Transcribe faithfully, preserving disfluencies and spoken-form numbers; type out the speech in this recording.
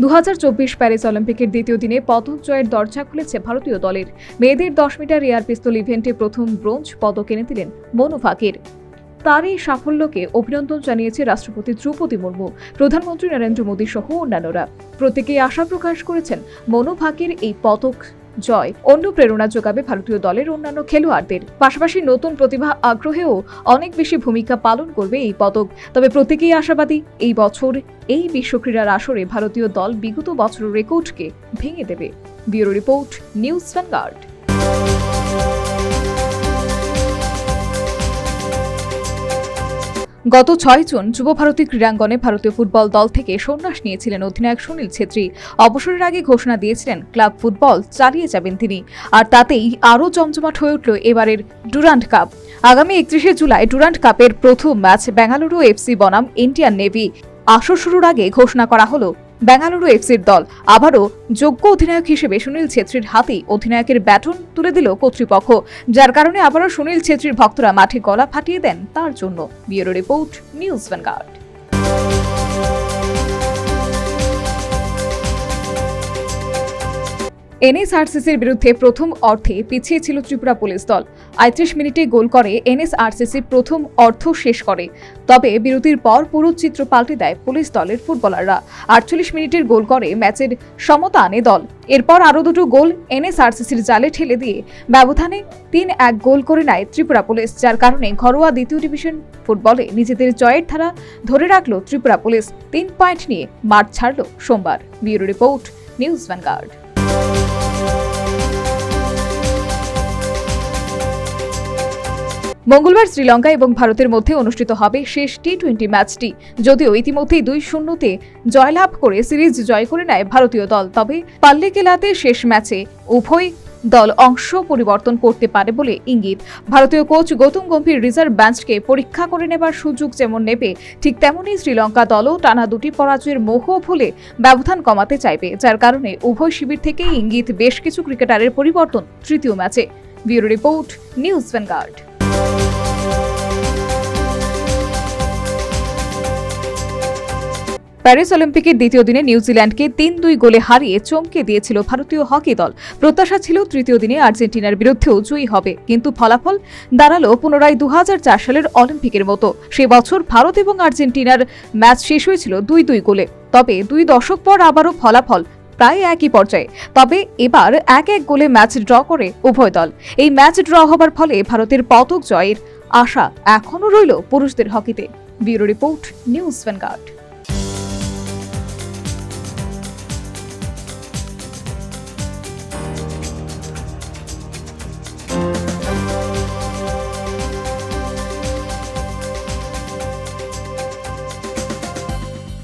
দু হাজার চব্বিশ প্যারিস অলিম্পিকের দ্বিতীয় দিনে পদক জয়ের দরজা খুলেছে ভারতীয় দলের। মেয়েদের দশ মিটার এয়ার পিস্তল ইভেন্টে প্রথম ব্রোঞ্জ পদক এনে দিলেন মনু ভাকের। তার এই সাফল্যকে অভিনন্দন জানিয়েছে রাষ্ট্রপতি দ্রৌপদী মুর্মু, প্রধানমন্ত্রী নরেন্দ্র মোদী সহ অন্যান্যরা। প্রত্যেকেই আশা প্রকাশ করেছেন মনু ভাকের এই পদক জয় অন্য প্রেরণা যোগাবে ভারতীয় দলের অন্যান্য খেলোয়াড়দের। পাশাপাশি নতুন প্রতিভা আগ্রহেও অনেক বেশি ভূমিকা পালন করবে এই পদক। তবে প্রত্যেকেই আশাবাদী এই বছর এই বিশ্ব ক্রীড়ার আসরে ভারতীয় দল বিগত বছরের রেকর্ডকে ভেঙে দেবে। Bureau report, news Vanguard. গত ছয় জুন যুব ভারতী ক্রীড়াঙ্গনে ভারতীয় ফুটবল দল থেকে সন্ন্যাস নিয়েছিলেন অধিনায়ক সুনীল ছেত্রী। অবসরের আগে ঘোষণা দিয়েছিলেন ক্লাব ফুটবল চালিয়ে যাবেন তিনি। আর তাতেই আরও জমজমাট হয়ে উঠল এবারের ডুরান্ড কাপ। আগামী একত্রিশে জুলাই ডুরান্ড কাপের প্রথম ম্যাচ বেঙ্গালুরু এফসি বনাম ইন্ডিয়ান নেভি। আসর শুরুর আগে ঘোষণা করা হলো বেঙ্গালুরু এফসির দল। আবারও যোগ্য অধিনায়ক হিসেবে সুনীল ছেত্রীর হাতেই অধিনায়কের ব্যাটন তুলে দিল কর্তৃপক্ষ, যার কারণে আবারও সুনীল ছেত্রীর ভক্তরা মাঠে গলা ফাটিয়ে দেন তার জন্য। Bureau report, news Vanguard. এনএসআরসিসির বিরুদ্ধে প্রথম অর্ধে পিছিয়ে ছিল ত্রিপুরা পুলিশ দল। আটত্রিশ মিনিটে গোল করে এনএসআরসিসি প্রথম অর্ধ শেষ করে। তবে বিরতির পর পুরো চিত্র পাল্টে দেয় পুলিশ দলের ফুটবলাররা। আটচল্লিশ মিনিটের গোল করে ম্যাচের সমতা আনে দল। এরপর আরও দুটো গোল এনএসআরসিসির জালে ঠেলে দিয়ে ব্যবধানে তিন এক গোল করে নেয় ত্রিপুরা পুলিশ, যার কারণে ঘরোয়া দ্বিতীয় ডিভিশন ফুটবলে নিজেদের জয়ের ধারা ধরে রাখল ত্রিপুরা পুলিশ। তিন পয়েন্ট নিয়ে মাঠ ছাড়ল সোমবার। Bureau report, news vanguard. মঙ্গলবার শ্রীলঙ্কা এবং ভারতের মধ্যে অনুষ্ঠিত হবে শেষ টি টোয়েন্টি ম্যাচটি। যদিও ইতিমধ্যেই দুই শূন্যতে জয়লাভ করে সিরিজ জয় করে নেয় ভারতীয় দল, তবে পাল্লে খেলাতে শেষ ম্যাচে উভয় দল অংশ পরিবর্তন করতে পারে বলে ইঙ্গিত। ভারতীয় কোচ গৌতম গম্ভীর রিজার্ভ বেঞ্চকে পরীক্ষা করে নেবার সুযোগ যেমন নেবে, ঠিক তেমনই শ্রীলঙ্কা দলও টানা দুটি পরাজয়ের মোহ ভুলে ব্যবধান কমাতে চাইবে, যার কারণে উভয় শিবির থেকেই ইঙ্গিত বেশ কিছু ক্রিকেটারের পরিবর্তন তৃতীয় ম্যাচে। Bureau report, news Vanguard. Paris অলিম্পিকের দ্বিতীয় দিনে নিউজিল্যান্ডকে তিন দুই গোলে হারিয়ে চমকে দিয়েছিল ভারতীয় হকি দল। প্রত্যাশা ছিল তৃতীয় দিনে আর্জেন্টিনার বিরুদ্ধেও জয়ী হবে, কিন্তু ফলাফল দাঁড়ালো পুনরায় দু হাজার চার সালের অলিম্পিকের মতো। সে বছর ভারত এবং আর্জেন্টিনার ম্যাচ শেষ হয়েছিল দুই দুই গোলে। তবে দুই দশক পর আবারও ফলাফল প্রায় একই পর্যায়ে। তবে এবার এক এক গোলে ম্যাচ ড্র করে উভয় দল। এই ম্যাচ ড্র হবার ফলে ভারতের পদক জয়ের আশা এখনও রইল পুরুষদের হকিতে। Bureau report, news vanguard.